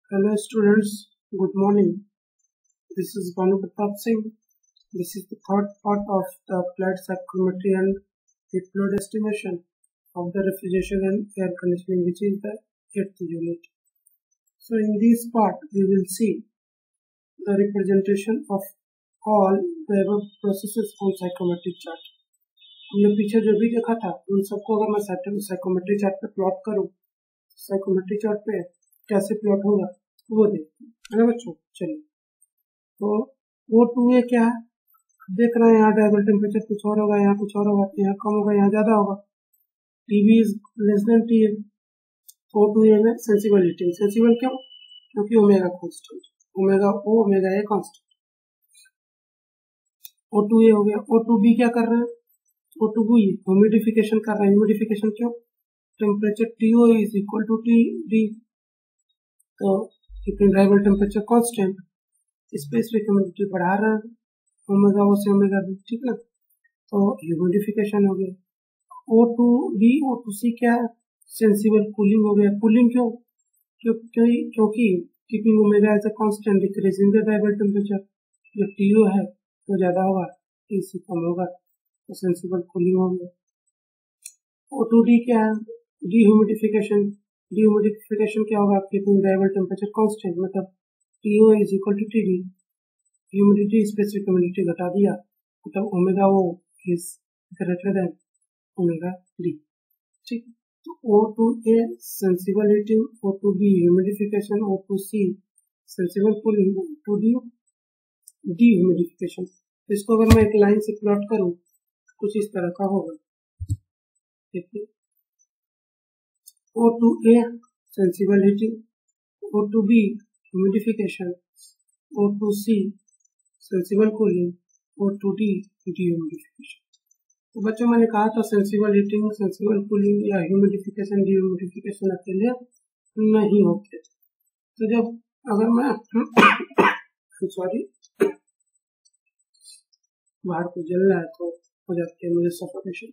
Hello students, good morning. This is Banu Pratap Singh. This is the third part of the applied psychrometry and heat flow estimation of the refrigeration and air conditioning, which is the 8th unit. So in this part we will see the representation of all the above processes on psychrometric chart. हमने पीछे जो भी देखा था उन सबको अगर मैं साइकोमेट्री चार्ट पे प्लॉट करूं, साइकोमेट्री चार्ट पे कैसे प्लॉट होगा वो देखते हैं, है ना बच्चों। चलिए, तो O2A क्या है, देख रहे हैं यहाँ ड्राइवर टेम्परेचर कुछ और होगा, यहाँ कुछ और होगा, यहाँ कम होगा, यहाँ ज्यादा होगा। TB is less than TM। O2A में सेंसिबल हीटिंग, सेंसिबल क्यों? क्योंकि omega constant, omega O omega A constant. O2A हो गया। O2B क्या कर रहे हैं? O2B ह्यूमिडिफिकेशन कर रहे हैं। ह्यूमिडिफिकेशन क्यों? Temperature TO is equal to TD, तो driver temperature constant, specific humidity बढ़ा रहा है, ओमेगा O से ओमेगा B, ठीक है। तो ह्यूमिडिफिकेशन हो गया। O2B O2C क्या है? सेंसिबल कूलिंग हो गया। कूलिंग क्यों? क्योंकि keeping omega as a constant, decreasing the driver temperature. जो TO है वो ज्यादा होगा, TC कम होगा, तो सेंसिबल कूलिंग हो गया। O2D क्या है? डीह्यूमिडिफिकेशन। डीह्यूमिडिफिकेशन क्या होगा? कीपिंग ड्राइवर टेम्परेचर कांस्टेंट, मतलब TO is equal to TD, humidity specific humidity घटा दिया, मतलब omega O is greater than omega D, ठीक। तो O2A sensible heating, O2B humidification, O2C sensible cooling, O2D dehumidification. इसको अगर मैं एक लाइन से प्लॉट करूं कुछ इस तरह का होगा, देखिए। O2A sensible heating, O2B humidification, O2C sensible cooling, O2D dehumidification. तो बच्चों मैंने कहा था सेंसिबल हीटिंग, सेंसिबल कूलिंग या ह्यूमिडिफिकेशन डीह्यूमिडिफिकेशन अकेले नहीं होते। तो जब अगर मैं सॉरी बाहर को जल रहा है तो हो जाती है मुझे सफोकेशन।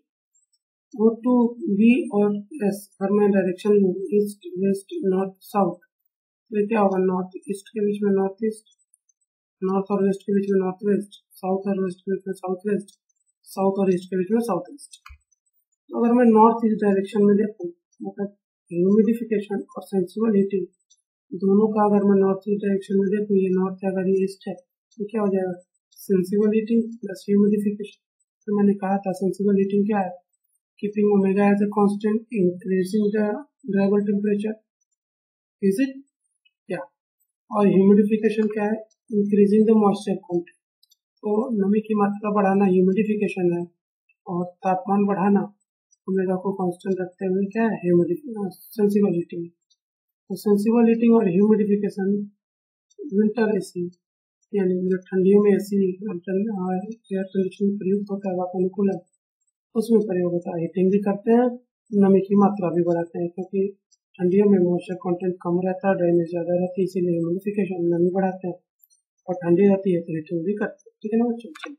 O2B और S अगर मैं डायरेक्शन लूँ ईस्ट वेस्ट नॉर्थ साउथ, तो क्या होगा? नॉर्थ ईस्ट के बीच में नॉर्थ ईस्ट, नॉर्थ और वेस्ट के बीच में नॉर्थ वेस्ट, साउथ और वेस्ट के बीच में साउथ वेस्ट, साउथ और ईस्ट के बीच में साउथ ईस्ट। तो अगर मैं नॉर्थ ईस्ट डायरेक्शन में देखूँ, मतलब ह्यूमिडिफिकेशन और सेंसिबल हीटिंग दोनों का अगर मैं नॉर्थ ईस्ट डायरेक्शन में देखूँ, ये नॉर्थ है अगर ये ईस्ट है, तो क्या हो जाएगा? Sensible heating plus humidification. तो मैंने कहा था सेंसिबल हीटिंग क्या है? Keeping omega as a constant, increasing the driver temperature, is it? क्या? और ह्यूमिडिफिकेशन क्या है? Increasing the moisture content. तो नमी की मात्रा बढ़ाना ह्यूमिडिफिकेशन है, और तापमान बढ़ाना ओमेगा को कांस्टेंट रखते हुए क्या है? Sensible heating. तो सेंसिबल हीटिंग और ह्यूमिडिफिकेशन विंटर एसी, यानी जो ठंडियों में एसी एयर कंडीशनिंग प्रयुक्त होता है, वातानुकूलन, उसमें प्रयोग होता है। हीटिंग भी करते हैं, नमी की मात्रा भी बढ़ाते हैं, क्योंकि ठंडियों में मॉइस्चर कंटेंट कम रहता है, ड्राइनेस ज्यादा रहती है, इसीलिए ह्यूमिडिफिकेशन नमी बढ़ाते हैं, और ठंडी रहती है तो हीटिंग भी करते हैं, ठीक है ना बच्चों।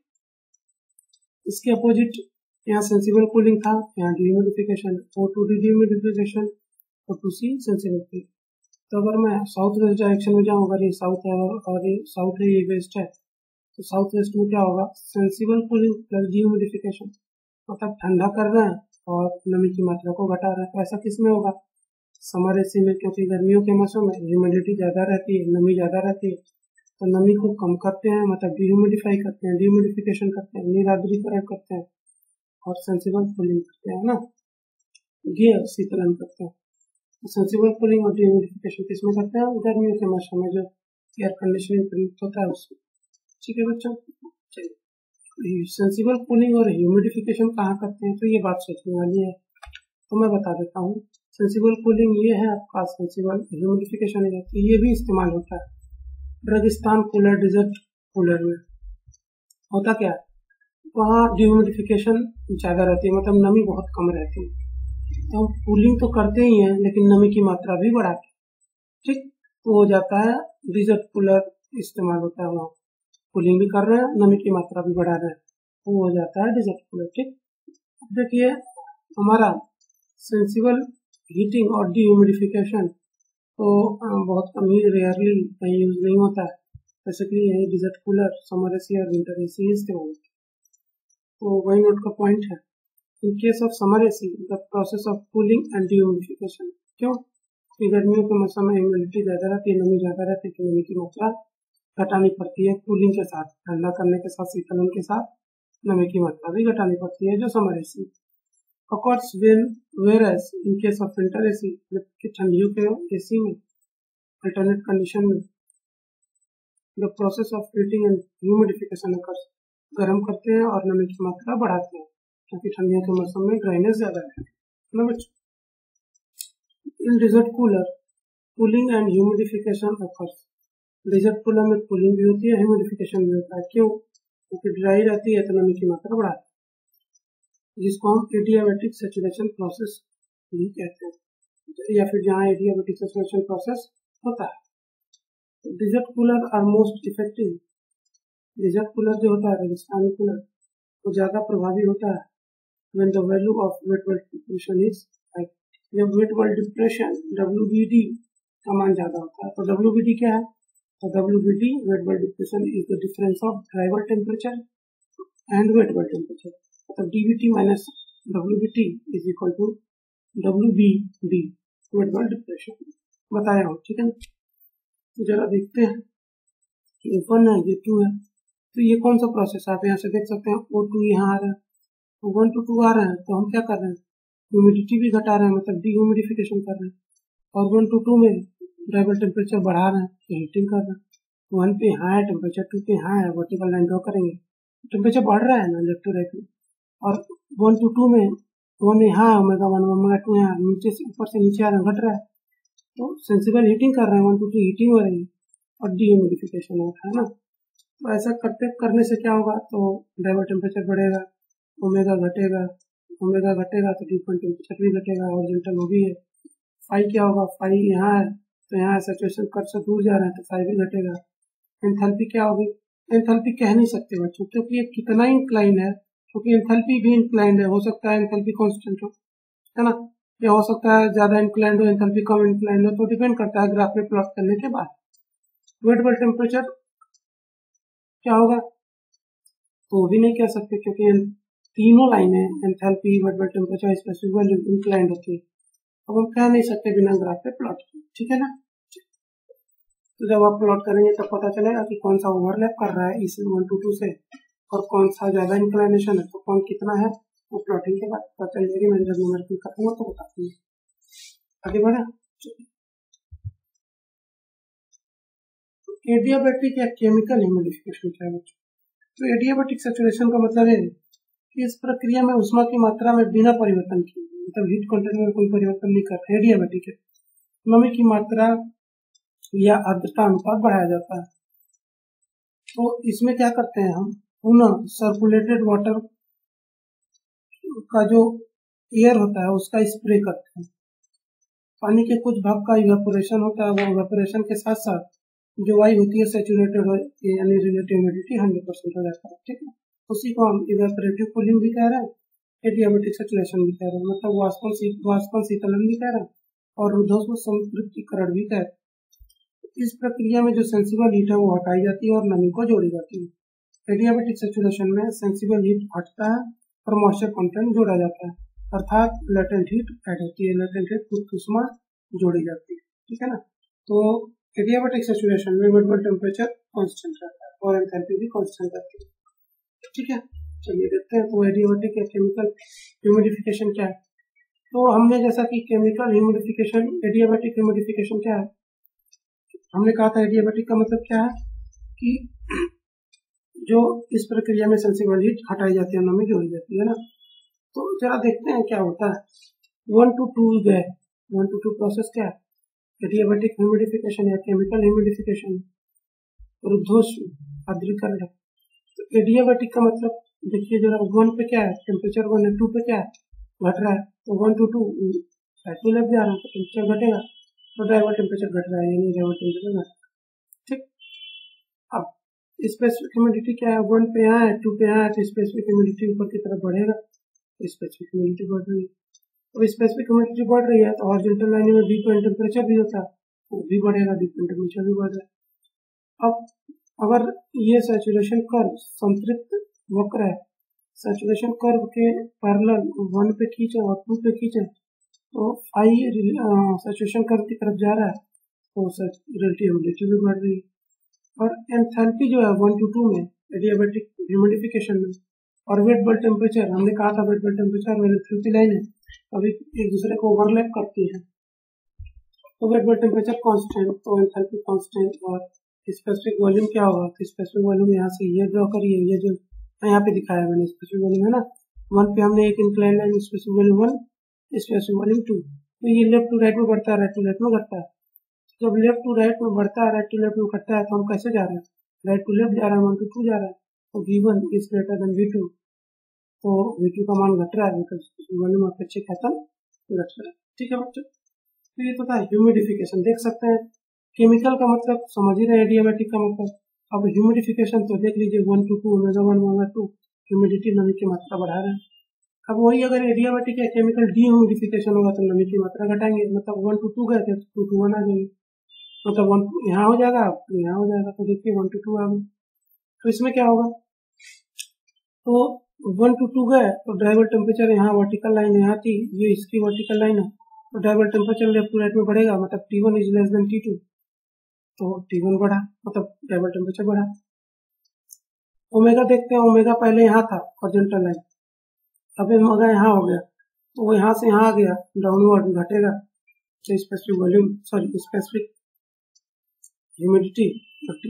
इसके अपोजिट यहाँ सेंसिबल कूलिंग था, यहाँ dehumidification, O2D dehumidification, O2C sensible cooling. तो अगर मैं साउथ वेस्ट डायरेक्शन में जाऊँ, अगर ये साउथ है और ये साउथ है, ये वेस्ट है, तो साउथ वेस्ट में क्या होगा? सेंसिबल कूलिंग प्लस डीह्यूमिडिफिकेशन, मतलब ठंडा कर रहे हैं और नमी की मात्रा को घटा रहे हैं। तो ऐसा किस में होगा? समर एसी में, क्योंकि गर्मियों के मौसम में ह्यूमिडिटी ज्यादा रहती है, नमी ज्यादा रहती है, तो नमी को कम करते हैं, मतलब डीह्यूमिडिफाई करते हैं, डीह्यूमिडिफिकेशन करते हैं, नीराद्रीकरण करते हैं, और सेंसिबल कूलिंग करते हैं ना, ये शीतलन करते हैं। सेंसिबल कूलिंग और डीह्यूमिडिफिकेशन किसमें करते हैं? गर्मियों के मौसम में जो एयर कंडीशनिंग प्रयुक्त होता है उसमें, ठीक है बच्चों। चलिए, सेंसिबल कूलिंग और ह्यूमिडिफिकेशन कहाँ करते हैं, तो ये बात सोचने वाली है, तो मैं बता देता हूँ। सेंसिबल कूलिंग ये है आपका, सेंसिबल ह्यूमिडिफिकेशन है, तो ये भी इस्तेमाल होता है रेगिस्तान कूलर, डिजर्ट कूलर में। होता क्या है, वहाँ डिह्यूमिडिफिकेशन ज्यादा रहती है, मतलब नमी बहुत कम रहती है, तो हम कूलिंग तो करते ही हैं लेकिन नमी की मात्रा भी बढ़ाते हैं, ठीक। तो हो जाता है डिजर्ट कूलर इस्तेमाल होता है, वहाँ कूलिंग भी कर रहे हैं, नमी की मात्रा भी बढ़ा रहे हैं, वो हो जाता है डिजर्ट कूलर, ठीक। देखिए हमारा सेंसिबल हीटिंग और डीह्यूमिडिफिकेशन तो बहुत कम ही रेयरली कहीं यूज नहीं होता है, बेसिकली यही डिजर्ट कूलर, समर एसी और विंटर एसी इस्तेमाल। तो वही नोट का पॉइंट है। In case of summer AC the process of cooling and dehumidification, क्यों? क्योंकि गर्मियों के मौसम में ह्यूमिडिटी ज़्यादा रहती है, नमी ज़्यादा रहती है, तो नमी की मात्रा घटानी पड़ती है कूलिंग के साथ, ठंडा करने के साथ, शीतलन के साथ नमी की मात्रा भी घटानी पड़ती है, जो summer AC. Occurs whereas in case of winter AC, जबकि ठंडियों के एसी में alternate condition में the process of heating and humidification occurs, गर्म करते हैं और नमी की मात्रा बढ़ाते हैं, क्योंकि ठंडियों के मौसम में ड्राइनेस ज्यादा है। In desert cooler cooling and humidification occurs, desert cooler में कूलिंग भी होती है, ह्यूमिडिफिकेशन भी होता है। क्यों? क्योंकि ड्राई रहती है तो नमी की मात्रा बढ़ाती है, जिसको हम एडियाबैटिक सैचुरेशन प्रोसेस भी कहते हैं, या फिर जहाँ एडियाबैटिक सैचुरेशन प्रोसेस होता है। Desert cooler are most effective, desert cooler जो होता है, रेगिस्तानी कूलर, वो ज़्यादा प्रभावी होता है when the value of wet bulb depression is high, जब wet bulb depression WBD का मान ज़्यादा होता है। तो WBD क्या है? तो WBD wet bulb depression is the difference of dry bulb temperature and wet bulb temperature, मतलब DBT minus WBT is equal to WBD, wet bulb depression बताया हो, ठीक है ना। तो जरा देखते हैं, ये 1 है, ये 2 है, तो ये कौन सा प्रोसेस है? आप यहाँ से देख सकते हैं O2 यहाँ आ रहा है, 1 to 2 आ रहा है, तो हम क्या कर रहे हैं? ह्यूमिडिटी भी घटा रहे हैं, मतलब डिह्यूमिडिफिकेशन कर रहे हैं, और 1 to 2 में ड्राई बल्ब टेम्परेचर बढ़ा रहे हैं, तो हीटिंग कर रहे हैं। 1 पे यहाँ है टेम्परेचर, 2 पे यहाँ है, वर्टिकल लाइन ड्रॉ करेंगे, टेम्परेचर बढ़ रहा है ना लेफ्ट टू राइट में, और 1 to 2 में 1 यहाँ ओमेगा 1 ओमेगा 2 यहाँ नीचे से ऊपर से नीचे आ रहा है, घट रहा है, तो सेंसिबल हीटिंग कर रहे हैं, 1 to 2 हीटिंग हो रही है और डिह्यूमिडिफिकेशन हो रहा है ना। तो ऐसा करने से क्या होगा? तो ड्राई बल्ब टेम्परेचर बढ़ेगा, ओमेगा घटेगा, ओमेगा घटेगा तो ड्यू पॉइंट टेम्परेचर भी घटेगा, हॉरिजॉन्टल वो भी है। फाई क्या होगा? फाई यहाँ है तो यहाँ सैचुरेशन कर्व से दूर जा रहे हैं तो फाई भी घटेगा। एंथैल्पी क्या होगी? एंथैल्पी कह नहीं सकते बच्चों, क्योंकि ये कितना इंक्लाइन है, क्योंकि एंथैल्पी भी इंक्लाइंड है, हो सकता है एंथैल्पी कांस्टेंट हो, है ना, या हो सकता है ज्यादा इंक्लाइंड हो, एंथैल्पी कम इंक्लाइंड हो, तो डिपेंड करता है ग्राफ में प्लॉट करने के बाद। वेट बल्ब टेम्परेचर क्या होगा? तो वो भी नहीं कह सकते, क्योंकि तीनों लाइनें enthalpy, wet bulb temperature, specific value inclined होती है, अब हम कह नहीं सकते बिना ग्राफ पे प्लॉट किए, ठीक है ना। तो जब आप प्लॉट करेंगे तब पता चलेगा कि कौन सा ओवरलैप कर रहा है इस 1 to 2 से, और कौन सा ज्यादा इंक्लाइनेशन है, तो कौन कितना है, वो प्लॉटिंग के बाद पता चल जाएगी। मैं जब न्यूमेरिकल करूंगा तो बताती है। आगे बढ़े। एडियाबैटिक या केमिकल ह्यूमिडिफिकेशन क्या है? तो एडियाबैटिक सैचुरेशन का मतलब है कि इस प्रक्रिया में उष्मा की मात्रा में बिना परिवर्तन किए, मतलब हीट कंटेंट में कोई परिवर्तन नहीं करते, एडियाबैटिक है। नमी की मात्रा या आर्द्रता अनुपात बढ़ाया जाता है। तो इसमें क्या करते हैं हम? पुनः सर्कुलेटेड वाटर का जो एयर होता है उसका स्प्रे करते हैं। पानी के कुछ भाग का इवेपोरेशन होता है, वो इवेपोरेशन के साथ साथ जो वायु होती है सैचुरेटेड यानी रिलेटिव ह्यूमिडिटी 100% हो जाता है, ठीक है। उसी को हम इवेपोरेटिव कूलिंग भी कह रहे हैं, एडियाबैटिक सैचुरेशन भी कह रहे हैं, मतलब वाष्पन शीतलन भी कह रहे हैं और ऊर्ध्वस्म संतृप्तिकरण भी कह रहे हैं। इस प्रक्रिया में जो सेंसिबल हीट है वो हटाई जाती है और नमी को जोड़ी जाती है। एडियाबैटिक सैचुरेशन में सेंसिबल हीट हटता है और मॉइस्चर कंटेंट जोड़ा जाता है, अर्थात लेटेंट हीट ऐड होती है, लेटेंट हीट कुछ उष्मा जोड़ी जाती है, ठीक है ना। तो एडियाबैटिक सैचुरेशन में वेट बल्ब टेम्परेचर कांस्टेंट रहता है और एंथैल्पी भी कांस्टेंट रहती है, ठीक है। चलिए देखते हैं तो एडियाबैटिक या केमिकल ह्यूमिडिफिकेशन क्या है। तो हमने जैसा कि केमिकल ह्यूमिडिफिकेशन, एडियाबैटिक ह्यूमिडिफिकेशन क्या है, हमने कहा था एडियाबैटिक का मतलब क्या है कि जो इस प्रक्रिया में सेंसिबल हीट हटाई जाती है, नमी जोड़ी जाती है ना। तो जरा देखते हैं क्या होता है। 1 to 2 गए, 1 to 2 प्रोसेस क्या है? एडियाबैटिक ह्यूमिडिफिकेशन या केमिकल ह्यूमिडिफिकेशन, ऊर्ध्वस्म आर्द्रीकरण। तो एडियाबैटिक का मतलब देखिए जरा, 1 पे क्या है? टेम्परेचर 1 है, 2 पे क्या है? घट रहा है, तो 1 to 2 साइकिल लग जा रहा है तो टेम्परेचर घटेगा, तो ड्राई बल्ब टेम्परेचर घट रहा है, यानी ड्राई बल्ब टेम्परेचर घट, ठीक। अब स्पेसिफिक ह्यूमिडिटी क्या है? 1 पे यहाँ है, 2 पे यहाँ है, तो स्पेसिफिक ह्यूमिडिटी ऊपर की तरफ बढ़ेगा, स्पेसिफिक ह्यूमिडिटी बढ़ रही है। तो स्पेसिफिक ह्यूमिडिटी बढ़ रही है तो हॉरिजॉन्टल लाइन में ड्यू पॉइंट टेम्परेचर भी होता है, वो भी बढ़ेगा, डिफरेंट टेम्परेचर भी बढ़ रहा है। अब अगर ये सैचुरेशन कर्व संतृप्त वक्र है, सैचुरेशन कर्व के पैरेलल 1 पे खींचे और 2 पे खींचे तो फाई सैचुरेशन कर्व की तरफ जा रहा है, तो रिलेटिव ह्यूमिडिटी भी बढ़ रही है। और एंथैल्पी जो है 1 to 2 में एडियाबैटिक ह्यूमिडिफिकेशन में, और वेट बल्ब टेम्परेचर, हमने कहा था वेट बल्ब टेम्परेचर और एंथैल्पी लाइन है अभी एक दूसरे को ओवरलैप करती है, तो वेट बल्ब टेम्परेचर कांस्टेंट तो एंथैल्पी कांस्टेंट। और स्पेसिफिक वॉल्यूम क्या होगा, तो स्पेसिफिक वॉल्यूम यहाँ से ये ड्रॉ करिए, ये जो यहाँ पे दिखाया मैंने स्पेसिफिक वॉल्यूम है ना, 1 पे हमने एक incline line specific volume 1, specific volume 2, तो ये लेफ्ट टू राइट में बढ़ता है, राइट टू लेफ्ट में घटता है। जब लेफ्ट टू राइट में बढ़ता है, राइट टू लेफ्ट में घटता है, तो हम कैसे जा रहे हैं, राइट टू लेफ्ट जा रहा है, 1 to 2 जा रहा है, तो V1 is greater then V2, तो V2 का मान घट रहा है बिकॉज वॉल्यूम अपेक्षित है घट रहा है। ठीक है बच्चों, तो ये तो था ह्यूमिडिफिकेशन। देख सकते हैं केमिकल का मतलब समझ ही रहे, एडियाबैटिक का मतलब। अब ह्यूमिडिफिकेशन तो देख लीजिए 1 to 2 ओमेगा 1 ओमेगा 2 ह्यूमिडिटी, नमी की मात्रा बढ़ा रहे हैं। अब वही अगर एडियाबैटिक या केमिकल डीह्यूमिडिफिकेशन होगा तो नमी की मात्रा घटाएंगे, मतलब 1 to 2 गए थे तो 2 to 1 आ जाएंगे, मतलब 1 यहाँ हो जाएगा, यहाँ हो जाएगा, तो देखिए 1 to 2 आ गए। तो इसमें क्या होगा, तो 1 to 2 गए तो ड्राइवर टेम्परेचर यहाँ वर्टिकल लाइन यहाँ थी, ये इसकी वर्टिकल लाइन है, तो driver temperature left to right में बढ़ेगा, मतलब T1 is less then T2, तो T1 बढ़ा, मतलब ड्राइवर टेम्परेचर बढ़ा। ओमेगा देखते हैं, ओमेगा पहले यहाँ था हॉरिजॉन्टल लाइन, अब ओमेगा यहाँ हो गया, तो वो यहाँ से यहाँ आ गया, डाउनवर्ड घटेगा, तो स्पेसिफिक वॉल्यूम स्पेसिफिक ह्यूमिडिटी घटी,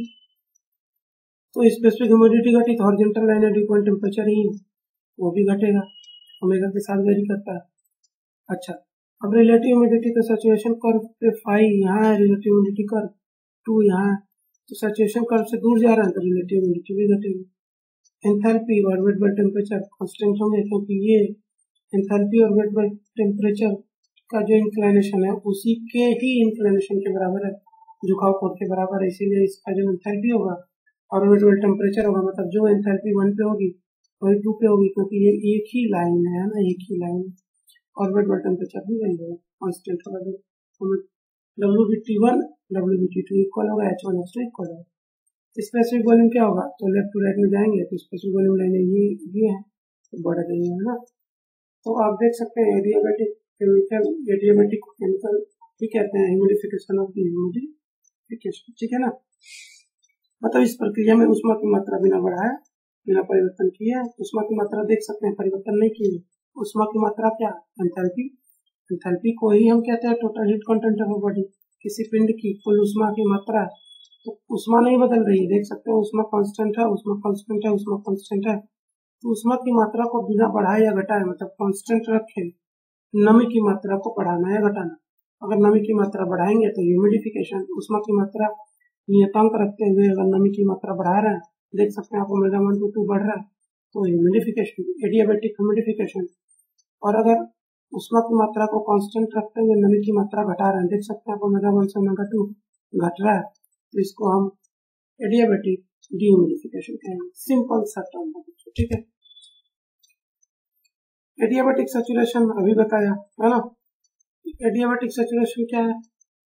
तो स्पेसिफिक ह्यूमिडिटी घटी तो हॉरिजॉन्टल लाइन है, ड्यू पॉइंट टेम्परेचर ही वो भी घटेगा, ओमेगा के साथ वेरी करता है। अच्छा, अब रिलेटिव ह्यूमिडिटी का सैचुरेशन कर्व पे फाई यहाँ है, रिलेटिव ह्यूमिडिटी कर्व 2 यहाँ है, तो सैचुरेशन कर्व से दूर जा रहा है तो रिलेटिव ह्यूमिडिटी भी घटेगी। एंथैल्पी और वेट बल्ब टेम्परेचर कांस्टेंट होंगे, क्योंकि ये एंथैल्पी और वेट बल्ब टेम्परेचर का जो इंक्लिनेशन है उसी के ही इंक्लिनेशन के बराबर है, झुकाव कोण के बराबर है, इसीलिए इसका जो एंथैल्पी होगा और वेट बल्ब टेम्परेचर होगा, मतलब जो एंथैल्पी 1 पे होगी वही 2 पे होगी, क्योंकि ये एक ही लाइन है ना, एक ही लाइन, और वेट बल्ब टेम्परेचर भी वही होगा, कांस्टेंट होगा। WBT1 WBT2 इक्वल होगा, H1 H2 इक्वल होगा। स्पेसिफिक वॉल्यूम क्या होगा, तो लेफ्ट टू राइट में जाएंगे तो स्पेसिफिक वॉल्यूम लाइन ये है, तो बढ़ रही है ना। तो आप देख सकते हैं एडियाबैटिक केमिकल, एडियाबैटिक केमिकल भी कहते हैं ह्यूमिडिफिकेशन ऑफ द ह्यूमिडिफिकेशन, ठीक है ना। मतलब इस प्रक्रिया में ऊष्मा की मात्रा बिना बढ़ाए, बिना परिवर्तन किए, ऊष्मा की मात्रा देख सकते हैं, परिवर्तन नहीं किए। ऊष्मा की मात्रा क्या, एंथैल्पी, एंथैल्पी को ही हम कहते हैं total heat content of body, किसी पिंड की कुल ऊष्मा की मात्रा, तो ऊष्मा नहीं बदल रही है, देख सकते हैं ऊष्मा कांस्टेंट है, ऊष्मा कांस्टेंट है, ऊष्मा कांस्टेंट है, तो ऊष्मा की मात्रा को बिना बढ़ाए या घटाए, मतलब कांस्टेंट रखे, नमी की मात्रा को बढ़ाना या घटाना। अगर नमी की मात्रा बढ़ाएंगे तो ह्यूमिडिफिकेशन, ऊष्मा की मात्रा नियतांक रखते हुए अगर नमी की मात्रा बढ़ा रहे हैं, देख सकते हैं आप ओमेगा 1 to 2 बढ़ रहा है, तो ह्यूमिडिफिकेशन, एडियाबैटिक ह्यूमिडिफिकेशन। और अगर ऊष्मा की मात्रा को कांस्टेंट रखते हुए नमी की मात्रा घटा रहे हैं, देख सकते हैं आप ओमेगा 1 से ओमेगा 2 घट रहा है, तो इसको हम एडियाबैटिक डीह्यूमिडिफिकेशन कहेंगे, सिंपल सा टर्म, ठीक है। एडियाबैटिक सैचुरेशन अभी बताया है ना। एडियाबैटिक सैचुरेशन क्या है,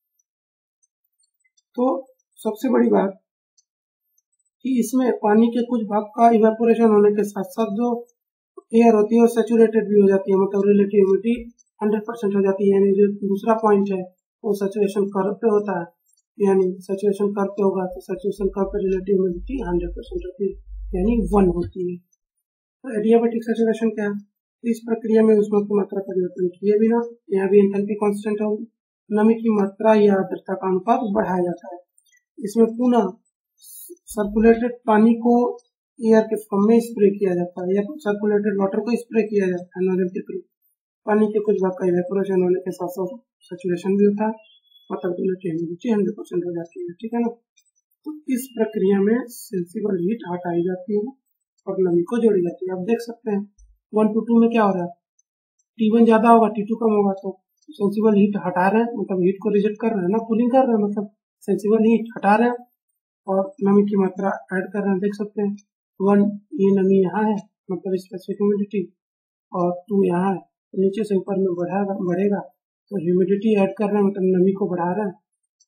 तो सबसे बड़ी बात कि इसमें पानी के कुछ भाग का इवेपोरेशन होने के साथ साथ जो एयर होती है वो सैचुरेटेड भी हो जाती है, मतलब रिलेटिव ह्यूमिडिटी 100% हो जाती है। यानी जो दूसरा पॉइंट है वो सैचुरेशन कर्व पे होता है, यानी सैचुरेशन कर्व पे होगा तो सैचुरेशन कर्व पे रिलेटिव ह्यूमिडिटी 100% होती है, यानी 1 होती है। तो एडियाबैटिक सैचुरेशन क्या है, इस प्रक्रिया में ऊष्मा की मात्रा परिवर्तन किए बिना, यहाँ भी एंथैल्पी कांस्टेंट होगी, नमी की मात्रा या आर्द्रता का अनुपात बढ़ाया जाता है। इसमें पुनः सर्कुलेटेड पानी को एयर के फॉर्म में स्प्रे किया जाता है, या सर्कुलेटेड वाटर को स्प्रे किया जाता है नोजल के थ्रू। पानी के कुछ भाग का इवेपोरेशन होने के साथ साथ सैचुरेशन भी होता है, मतलब रिलेटिव ह्यूमिडिटी 100% हो जाती है, ठीक है ना। तो इस प्रक्रिया में सेंसिबल हीट हटाई जाती है और नमी को जोड़ी जाती है। आप देख सकते हैं 1 to 2 में क्या हो रहा है, T1 ज्यादा होगा, T2 कम होगा, तो सेंसिबल हीट हटा रहे हैं, मतलब हीट को रिजेक्ट कर रहे हैं ना, कूलिंग कर रहे हैं, मतलब सेंसिबल हीट हटा रहे हैं और नमी की मात्रा ऐड कर रहे हैं। देख सकते हैं 1 ये नमी यहाँ है, मतलब स्पेसिफिक ह्यूमिडिटी, और 2 यहाँ है, तो नीचे से ऊपर में बढ़ेगा, तो ह्यूमिडिटी ऐड कर रहे हैं, मतलब नमी को बढ़ा रहे हैं,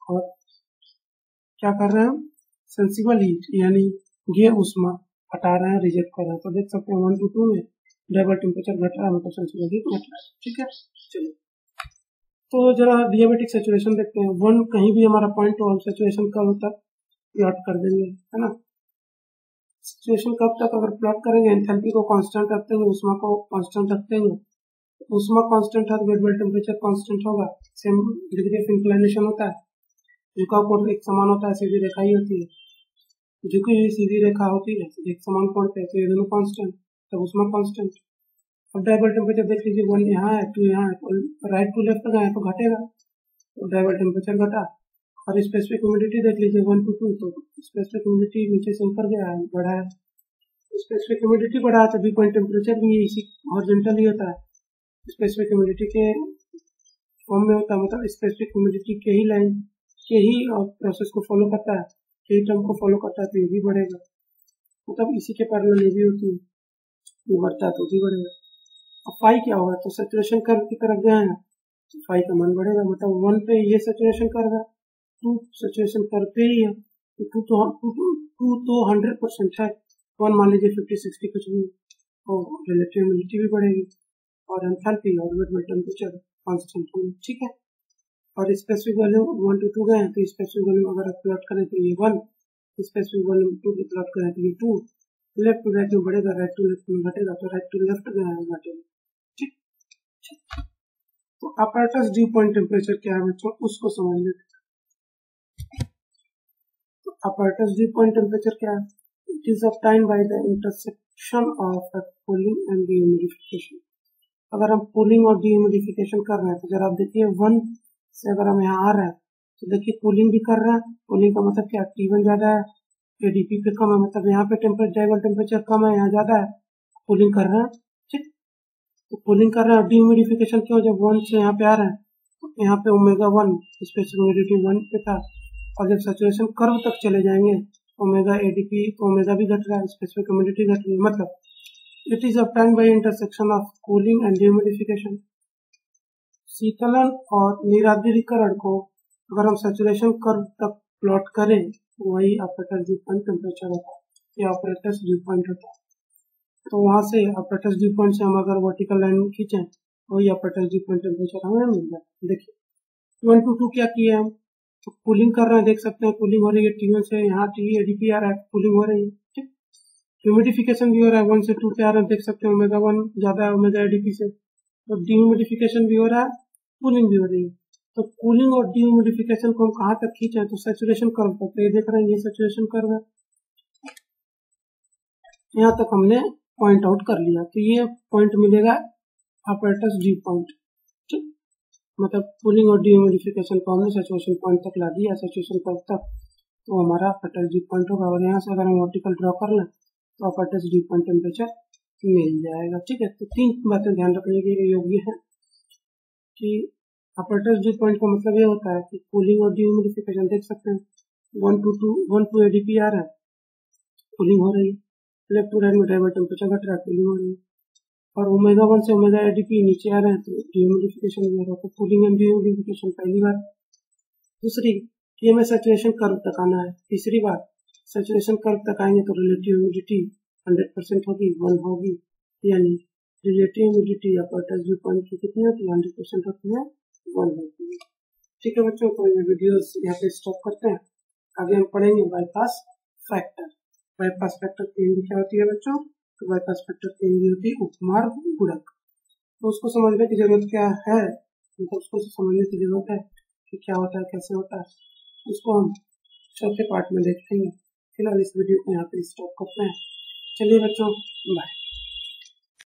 और क्या कर रहे हैं, सेंसिबल हीट यानी ये ऊष्मा हटा रहे हैं, रिजेक्ट कर रहे हैं। तो देख सकते हैं 1 to 2 में डबल टेम्परेचर घट रहा है, मतलब सेंसिबल हीट घट रहा है। ठीक है, चलिए तो जरा डियाबेटिक सेचुरेशन देखते हैं। 1 कहीं भी हमारा पॉइंट हो, हम सेचुरेशन कब तक प्लॉट कर देंगे, है ना। सेचुरेशन कब तक अगर प्लॉट करेंगे, एंथैल्पी को कांस्टेंट रखते हैं, ऊष्मा को कांस्टेंट रखते हैं। ऊष्मा कांस्टेंट है तो वेट टेम्परेचर कांस्टेंट होगा, सेम डिग्री ऑफ इंक्लिनेशन होता है, झुकाव कोण एक समान होता है, सीधी रेखा ही होती है, झुकी हुई सीधी रेखा होती है एक समान कोण पे, तो ये दोनों कांस्टेंट, तो ऊष्मा कांस्टेंट। अब डायबल टेम्परेचर देख लीजिए, 1 यहाँ है 2 यहाँ है, तो राइट टू लेफ्ट गए तो घटेगा, तो डायबल टेम्परेचर घटा। और स्पेसिफिक ह्यूमिडिटी देख लीजिए 1 to 2, तो स्पेसिफिक ह्यूमिडिटी नीचे से ऊपर गया है, बढ़ा है। स्पेसिफिक ह्यूमिडिटी बढ़ा तभी पॉइंट टेम्परेचर भी इसी हॉरिजॉन्टल ही होता है, स्पेसिफिक ह्यूमिडिटी के फॉर्म में होता है, मतलब स्पेसिफिक ह्यूमिडिटी के ही लाइन के ही प्रोसेस को फॉलो करता है, के ही टर्म को फॉलो करता है, तो ये भी बढ़ेगा, मतलब इसी के पैरेलल ये भी होती है, ये बढ़ता है तो भी बढ़ेगा। अब फाई क्या होगा, तो सैचुरेशन कर्व की तरफ गए हैं तो फाई का मान बढ़ेगा, मतलब 1 पे ये सैचुरेशन कर्व है, 2 सैचुरेशन कर्व पे ही है, तो 2 तो 100% है, 1 मान लीजिए 50-60 कुछ भी, तो रिलेटिव ह्यूमिडिटी भी बढ़ेगी और एंथैल्पी और वेट टेम्परेचर कांस्टेंट होंगे। ठीक है, और स्पेसिफिक वैल्यू 1 to 2 गए हैं, तो स्पेसिफिक वैल्यू अगर आप प्लॉट करें तो ये 1, स्पेसिफिक वैल्यू 2 की प्लॉट करें तो ये 2, लेफ्ट टू राइट में बढ़ेगा, राइट टू लेफ्ट में घटेगा, तो राइट टू लेफ्ट गया है घटेगा। ठीक, तो apparatus ड्यू पॉइंट टेम्परेचर क्या है बच्चों, उसको समझ लेते हैं। तो apparatus ड्यू पॉइंट टेम्परेचर क्या है, it is obtained by the intersection of a cooling and dehumidification। अगर हम कूलिंग और डिह्यूमिडिफिकेशन कर रहे हैं तो जरा आप देखिए 1 से अगर हम यहाँ आ रहे हैं तो देखिए कूलिंग भी कर रहे हैं, कूलिंग का मतलब क्या, T1 ज्यादा है, एडीपी पे कम है, मतलब यहाँ पे टेम्परेचर कम है, यहाँ ज्यादा है, कूलिंग कर रहे हैं। ठीक, तो कूलिंग कर रहे हैं। डिह्यूमिडिफिकेशन क्यों, जब 1 से यहाँ पे आ रहे हैं तो यहाँ पे ओमेगा 1 स्पेसिफिक ह्यूमिडिटी 1 पे था, और जब सैचुरेशन कर्व तक चले जाएंगे ओमेगा एडीपी तो ओमेगा भी घट रहा है, स्पेसिफिक ह्यूमिडिटी घट रही है, मतलब it is obtained by intersection of cooling and dehumidification। शीतलन और निरार्द्रीकरण को अगर हम सैचुरेशन कर्व तक प्लॉट करें तो वही apparatus ड्यू पॉइंट टेम्परेचर होता है, या apparatus ड्यू पॉइंट होता है। तो वहां से apparatus ड्यू पॉइंट से हम अगर वर्टिकल लाइन खींचें तो वही apparatus ड्यू पॉइंट टेम्परेचर हमें मिल जाए। देखिए 1 to 2 क्या किया हम, तो कूलिंग कर रहे हैं, देख सकते हैं कूलिंग हो रही है, T1 से यहाँ एडीपी आ रहा है, कूलिंग हो रही है। ठीक, ह्यूमिडिफिकेशन भी हो रहा है, 1 से 2 पे आ रहा है, देख सकते हैं ओमेगा 1 ज्यादा है ओमेगा एडीपी से, तो डिह्यूमिडिफिकेशन भी हो रहा है, कूलिंग भी हो रही है। तो कूलिंग और डिह्यूमिडिफिकेशन को हम कहाँ तक खींचे, तो सैचुरेशन कर्व तक, तो ये देख रहे हैं ये सैचुरेशन कर्व है, यहाँ तक हमने पॉइंट आउट कर लिया, तो ये पॉइंट मिलेगा apparatus ड्यू पॉइंट। ठीक, मतलब कूलिंग और डिह्यूमिडिफिकेशन को हमने सैचुरेशन पॉइंट तक ला दिया, सैचुरेशन कर्व तक, तो हमारा apparatus ड्यू पॉइंट होगा। और यहाँ से अगर हम वर्टिकल ड्रॉ कर लें तो apparatus ड्यू पॉइंट टेम्परेचर मिल जाएगा। ठीक है, तो 3 बातें ध्यान रखने के योग्य है कि apparatus ड्यू पॉइंट का मतलब ये होता है कि कूलिंग और डिह्यूमिडिफिकेशन देख सकते हैं 1 to एडीपी आ रहा है, कूलिंग हो रही है, लेफ्ट टू राइट में डायबल टेम्परेचर घट रहा है, कूलिंग हो रही है, और ओमेगा 1 से ओमेगा एडीपी नीचे आ रहे हैं तो डिह्यूमिडिफिकेशन भी हो रहा है, तो कूलिंग एंड डिह्यूमिडिफिकेशन पहली बात। दूसरी कि हमें सैचुरेशन कर्व तक आना है। तीसरी बात, सैचुरेशन कर्व तक आएंगे तो रिलेटिव ह्यूमिडिटी 100% होगी, 1 होगी, यानी relative humidity apparatus dew point की कितनी होती है, 100% होती है, 1 होती है। ठीक है बच्चों, तो ये वीडियोस यहाँ पे स्टॉप करते हैं, आगे हम पढ़ेंगे बाईपास फैक्टर। बाईपास फैक्टर की हिंदी क्या होती है बच्चों, तो बाईपास फैक्टर की हिंदी होती है उपमार्ग गुणक। तो उसको समझने की जरूरत क्या है, तो उसको समझने की जरूरत है कि क्या होता है, कैसे होता है, उसको हम चौथे पार्ट में देखेंगे। फिलहाल इस वीडियो को यहाँ पे स्टॉप करते हैं। चलिए बच्चों, बाय।